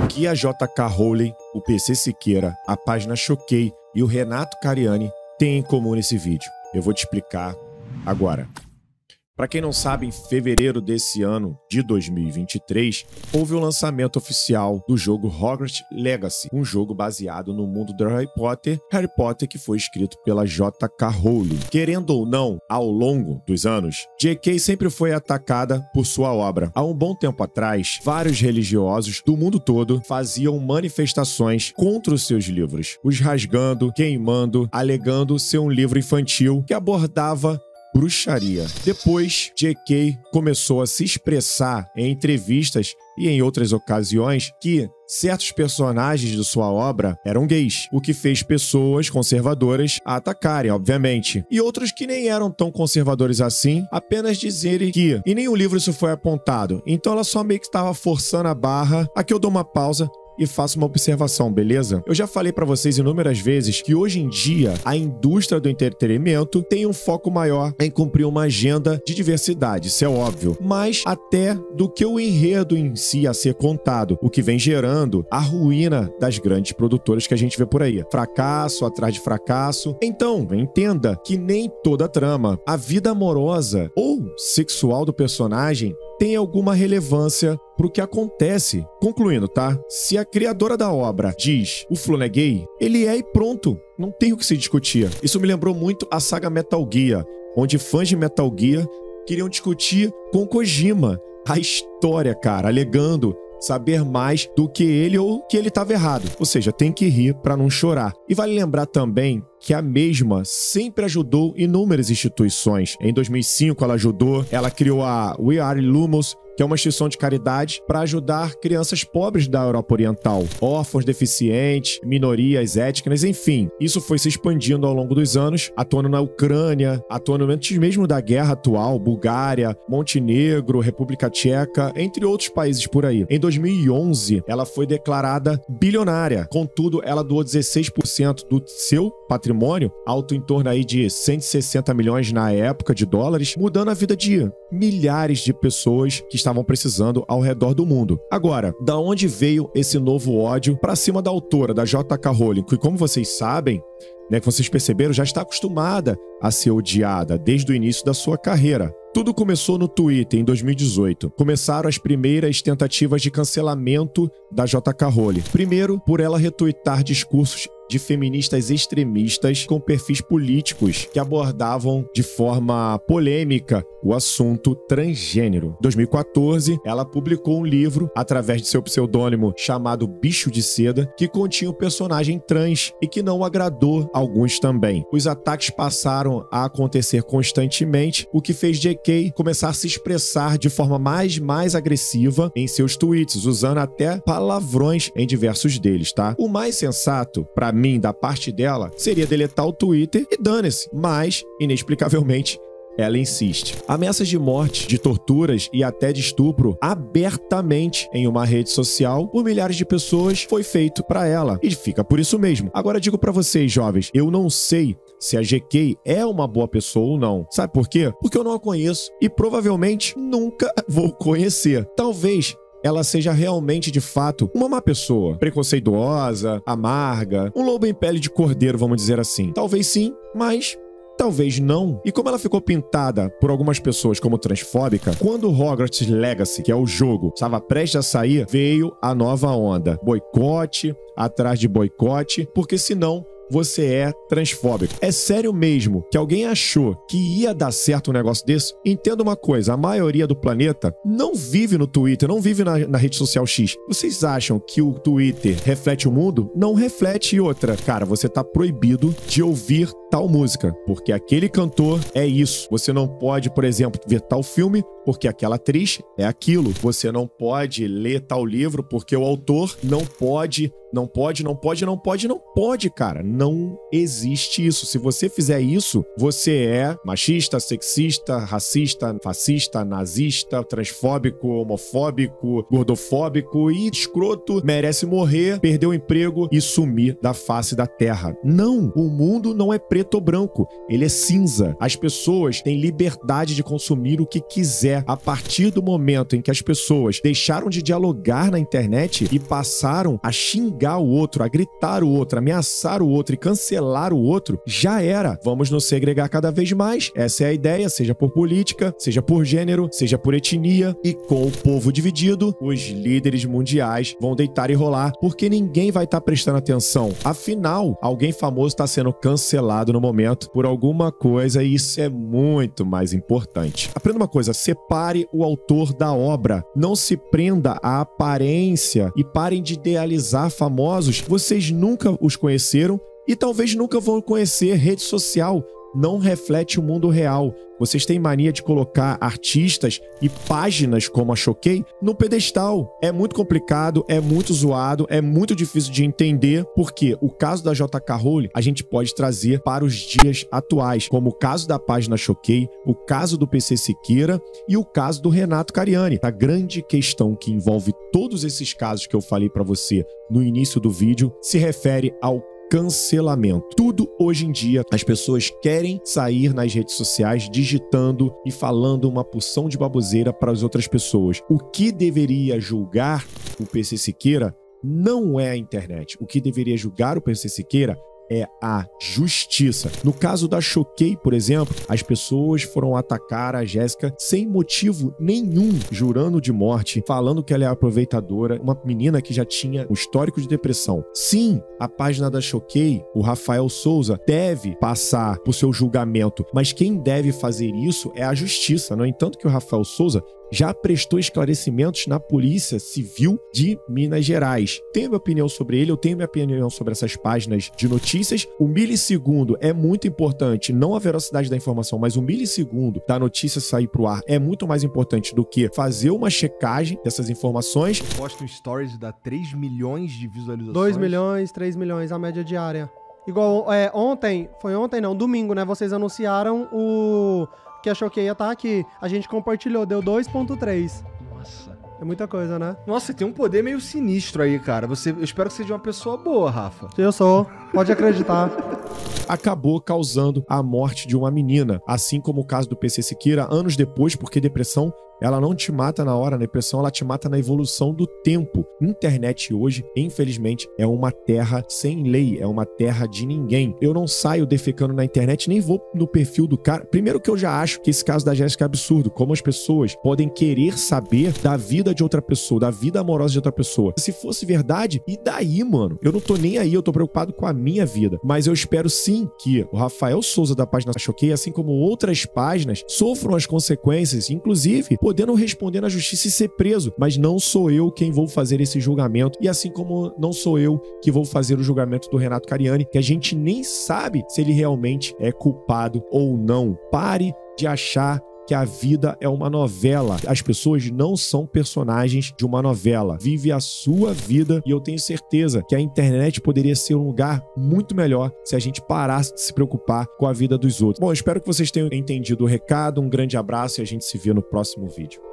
que a J.K. Rowling, o PC Siqueira, a página Choquei e o Renato Cariani têm em comum nesse vídeo? Eu vou te explicar agora. Para quem não sabe, em fevereiro desse ano de 2023, houve o lançamento oficial do jogo Hogwarts Legacy, um jogo baseado no mundo do Harry Potter que foi escrito pela J.K. Rowling. Querendo ou não, ao longo dos anos, J.K. sempre foi atacada por sua obra. Há um bom tempo atrás, vários religiosos do mundo todo faziam manifestações contra os seus livros, os rasgando, queimando, alegando ser um livro infantil que abordava bruxaria. Depois, J.K. começou a se expressar em entrevistas e em outras ocasiões que certos personagens de sua obra eram gays, o que fez pessoas conservadoras a atacarem, obviamente. E outros que nem eram tão conservadores assim, apenas dizerem que em nenhum livro isso foi apontado. Então ela só meio que estava forçando a barra. Aqui eu dou uma pausa e faço uma observação, beleza? Eu já falei pra vocês inúmeras vezes que hoje em dia a indústria do entretenimento tem um foco maior em cumprir uma agenda de diversidade, isso é óbvio, mas até do que o enredo em si a ser contado, o que vem gerando a ruína das grandes produtoras que a gente vê por aí. Fracasso atrás de fracasso. Então, entenda que nem toda trama, a vida amorosa ou sexual do personagem tem alguma relevância pro que acontece. Concluindo, tá? Se a criadora da obra diz o fulano é gay, ele é e pronto. Não tem o que se discutir. Isso me lembrou muito a saga Metal Gear, onde fãs de Metal Gear queriam discutir com Kojima a história, cara, alegando saber mais do que ele ou que ele estava errado. Ou seja, tem que rir para não chorar. E vale lembrar também que a mesma sempre ajudou inúmeras instituições. Em 2005 ela criou a We Are Lumos, que é uma instituição de caridade para ajudar crianças pobres da Europa Oriental, órfãos, deficientes, minorias étnicas, enfim. Isso foi se expandindo ao longo dos anos, atuando na Ucrânia, atuando antes mesmo da guerra atual, Bulgária, Montenegro, República Tcheca, entre outros países por aí. Em 2011, ela foi declarada bilionária. Contudo, ela doou 16% do seu patrimônio, alto em torno aí de 160 milhões na época de dólares, mudando a vida de milhares de pessoas que estavam precisando ao redor do mundo. Agora, da onde veio esse novo ódio pra cima da autora, da J.K. Rowling, que, como vocês sabem, que vocês perceberam, já está acostumada a ser odiada desde o início da sua carreira. Tudo começou no Twitter em 2018. Começaram as primeiras tentativas de cancelamento da J.K. Rowling. Primeiro, por ela retweetar discursos de feministas extremistas com perfis políticos que abordavam de forma polêmica o assunto transgênero. Em 2014, ela publicou um livro através de seu pseudônimo chamado Bicho de Seda, que continha um personagem trans e que não agradou alguns também. Os ataques passaram a acontecer constantemente, o que fez J.K. começar a se expressar de forma mais agressiva em seus tweets, usando até palavrões em diversos deles, tá? O mais sensato, pra mim, da parte dela, seria deletar o Twitter e dane-se, mas, inexplicavelmente, ela insiste. Ameaças de morte, de torturas e até de estupro abertamente em uma rede social por milhares de pessoas foi feito pra ela. E fica por isso mesmo. Agora digo pra vocês, jovens, eu não sei se a J.K. é uma boa pessoa ou não. Sabe por quê? Porque eu não a conheço e provavelmente nunca vou conhecer. Talvez ela seja realmente, de fato, uma má pessoa, preconceituosa, amarga, um lobo em pele de cordeiro, vamos dizer assim. Talvez sim, mas talvez não. E como ela ficou pintada por algumas pessoas como transfóbica, quando Hogwarts Legacy, que é o jogo, estava prestes a sair, veio a nova onda. Boicote, atrás de boicote, porque senão você é transfóbico. É sério mesmo que alguém achou que ia dar certo um negócio desse? Entenda uma coisa, a maioria do planeta não vive no Twitter, não vive na rede social X. Vocês acham que o Twitter reflete o mundo? Não reflete. E outra, cara, você tá proibido de ouvir tal música, porque aquele cantor é isso. Você não pode, por exemplo, ver tal filme, porque aquela atriz é aquilo. Você não pode ler tal livro, porque o autor não pode, cara. Não existe isso. Se você fizer isso, você é machista, sexista, racista, fascista, nazista, transfóbico, homofóbico, gordofóbico e escroto, merece morrer, perder o emprego e sumir da face da terra. Não! O mundo não é preto preto ou branco, ele é cinza. As pessoas têm liberdade de consumir o que quiser. A partir do momento em que as pessoas deixaram de dialogar na internet e passaram a xingar o outro, a gritar o outro, a ameaçar o outro e cancelar o outro, já era. Vamos nos segregar cada vez mais. Essa é a ideia, seja por política, seja por gênero, seja por etnia. E com o povo dividido, os líderes mundiais vão deitar e rolar, porque ninguém vai estar prestando atenção. Afinal, alguém famoso está sendo cancelado no momento por alguma coisa e isso é muito mais importante. Aprenda uma coisa, separe o autor da obra. Não se prenda à aparência e parem de idealizar famosos. Vocês nunca os conheceram e talvez nunca vão conhecer. Rede social não reflete o mundo real. Vocês têm mania de colocar artistas e páginas como a Choquei no pedestal. É muito complicado, é muito zoado, é muito difícil de entender, porque o caso da JK Rowling a gente pode trazer para os dias atuais, como o caso da página Choquei, o caso do PC Siqueira e o caso do Renato Cariani. A grande questão que envolve todos esses casos que eu falei para você no início do vídeo se refere ao cancelamento. Tudo hoje em dia, as pessoas querem sair nas redes sociais digitando e falando uma porção de baboseira para as outras pessoas. O que deveria julgar o PC Siqueira não é a internet. O que deveria julgar o PC Siqueira é a justiça. No caso da Choquei, por exemplo, as pessoas foram atacar a Jéssica sem motivo nenhum, jurando de morte, falando que ela é aproveitadora, uma menina que já tinha um histórico de depressão. Sim, a página da Choquei, o Rafael Souza, deve passar por seu julgamento, mas quem deve fazer isso é a justiça. No entanto, que o Rafael Souza já prestou esclarecimentos na Polícia Civil de Minas Gerais. Tenho minha opinião sobre ele, eu tenho minha opinião sobre essas páginas de notícias. O milissegundo é muito importante, não a veracidade da informação, mas o milissegundo da notícia sair pro ar é muito mais importante do que fazer uma checagem dessas informações. Posta um stories, dá 3 milhões de visualizações. 2 milhões, 3 milhões, a média diária. Igual, domingo, né? Vocês anunciaram que a Choquei ia estar aqui. A gente compartilhou, deu 2.3. Nossa. É muita coisa, né? Nossa, tem um poder meio sinistro aí, cara. Eu espero que seja uma pessoa boa, Rafa. Eu sou. Pode acreditar. Acabou causando a morte de uma menina, assim como o caso do PC Siqueira, anos depois, porque depressão, ela não te mata na hora, a depressão ela te mata na evolução do tempo. Internet hoje, infelizmente, é uma terra sem lei, é uma terra de ninguém. Eu não saio defecando na internet, nem vou no perfil do cara. Primeiro que eu já acho que esse caso da Jéssica é absurdo, como as pessoas podem querer saber da vida de outra pessoa, da vida amorosa de outra pessoa. Se fosse verdade, e daí, mano? Eu não tô nem aí, eu tô preocupado com a minha vida. Mas eu espero sim que o Rafael Souza da página Choquei, assim como outras páginas, sofram as consequências, inclusive podendo responder na justiça e ser preso. Mas não sou eu quem vou fazer esse julgamento. E assim como não sou eu que vou fazer o julgamento do Renato Cariani, que a gente nem sabe se ele realmente é culpado ou não. Pare de achar que a vida é uma novela. As pessoas não são personagens de uma novela. Vive a sua vida e eu tenho certeza que a internet poderia ser um lugar muito melhor se a gente parasse de se preocupar com a vida dos outros. Bom, espero que vocês tenham entendido o recado. Um grande abraço e a gente se vê no próximo vídeo.